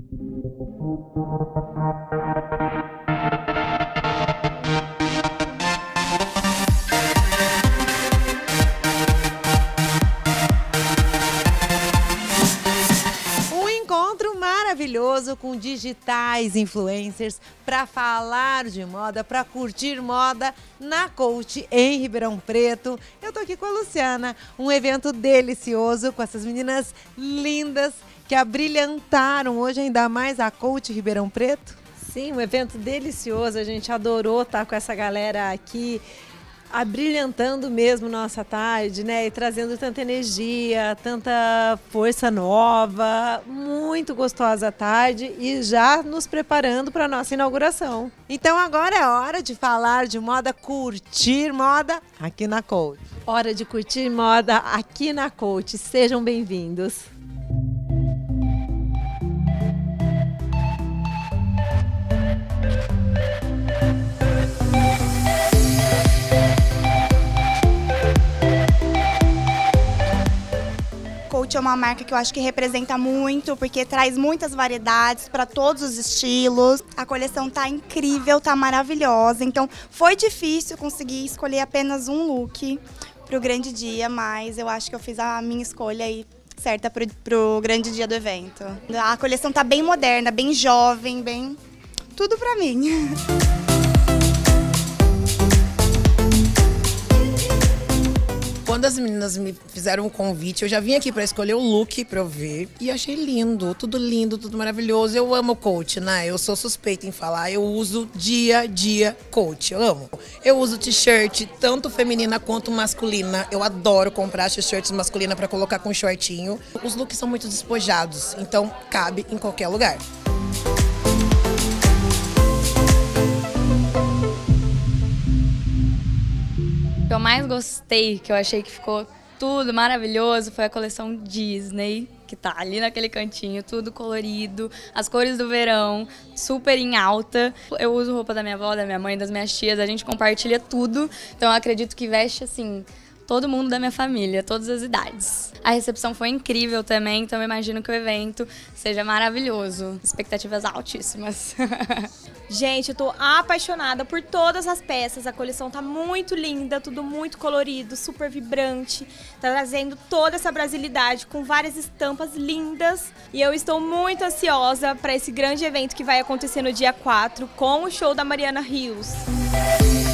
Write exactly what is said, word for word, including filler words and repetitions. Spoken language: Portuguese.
Maravilhoso com digitais influencers para falar de moda, para curtir moda na Coach em Ribeirão Preto. Eu tô aqui com a Luciana, um evento delicioso com essas meninas lindas que abrilhantaram hoje ainda mais a Coach Ribeirão Preto. Sim, um evento delicioso, a gente adorou estar com essa galera aqui, abrilhantando mesmo nossa tarde, né? E trazendo tanta energia, tanta força nova, muito gostosa a tarde e já nos preparando para a nossa inauguração. Então agora é hora de falar de moda, curtir moda aqui na Coach. Hora de curtir moda aqui na Coach. Sejam bem-vindos. Coach é uma marca que eu acho que representa muito, porque traz muitas variedades para todos os estilos. A coleção tá incrível, tá maravilhosa. Então foi difícil conseguir escolher apenas um look para o grande dia, mas eu acho que eu fiz a minha escolha aí certa para o grande dia do evento. A coleção tá bem moderna, bem jovem, bem tudo para mim. Quando as meninas me fizeram o convite, eu já vim aqui para escolher o look para eu ver e achei lindo, tudo lindo, tudo maravilhoso. Eu amo Coach, né? Eu sou suspeita em falar, eu uso dia a dia Coach, eu amo. Eu uso t-shirt, tanto feminina quanto masculina. Eu adoro comprar t-shirts masculina para colocar com shortinho. Os looks são muito despojados, então cabe em qualquer lugar. O que eu mais gostei, que eu achei que ficou tudo maravilhoso, foi a coleção Disney, que tá ali naquele cantinho, tudo colorido, as cores do verão, super em alta. Eu uso roupa da minha avó, da minha mãe, das minhas tias, a gente compartilha tudo, então eu acredito que veste assim todo mundo da minha família, todas as idades. A recepção foi incrível também, então eu imagino que o evento seja maravilhoso. Expectativas altíssimas. Gente, eu tô apaixonada por todas as peças, a coleção tá muito linda, tudo muito colorido, super vibrante, tá trazendo toda essa brasilidade com várias estampas lindas e eu estou muito ansiosa para esse grande evento que vai acontecer no dia quatro com o show da Mariana Rios.